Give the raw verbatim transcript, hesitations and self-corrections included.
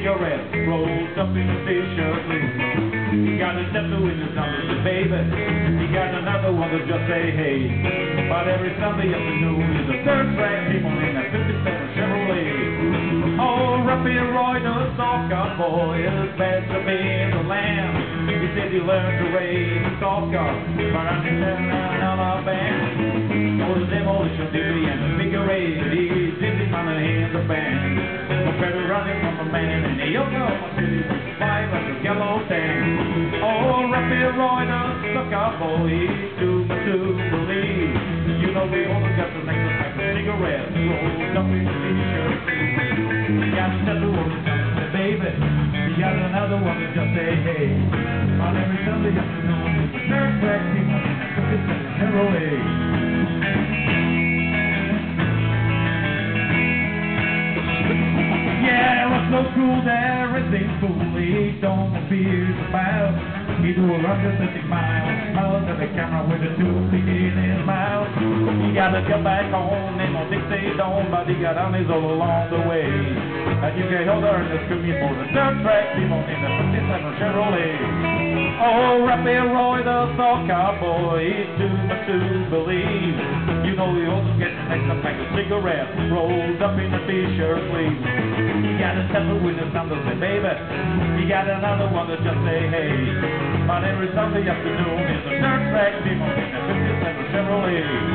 cigarette rolled up in a t-shirt sleeve. He got a tattoo in his arm, and baby, he got another one to just say hey. But every Sunday afternoon is a third track demon in a fifty-seven Chevrolet. Oh, Ruffy Roy, the soccer boy, is best to be in the land. He said he learned to race soccer, but I'm in another band. Oh, the demolition dizzy and the figure eight, he's dizzy on the hands of band. Compared to running from a man in the Oklahoma City, five like a yellow tank. Oh, Ruffy Roy, the soccer boy, he's too much to believe. You know we all got the next pack of cigarettes rolled up in the t-shirt. He got a tattoo on his arm, baby. He got another one to just say hey. On every Sunday afternoon, it's a third track demon in a fifty-seven Chevrolet. Yeah, it was so cool there, everything foolish, don't feel about. He do a hundred fifty miles, smiles at the camera with a toothpick in his mouth. He got to get back home in no Dixie Dome, but he got honeys all along the way. And you can hold her in the screaming for the third track demon in the fifty-seven Chevrolet. Oh, Ruffy Roy, the soccer boy, he's too much to believe. You know he also gets an extra pack of cigarettes rolled up in a t-shirt sleeve. He got a tattoo with his thumb to say baby. He got another one to just say hey. But every Sunday afternoon is a third track demon in a fifty-seven Chevrolet.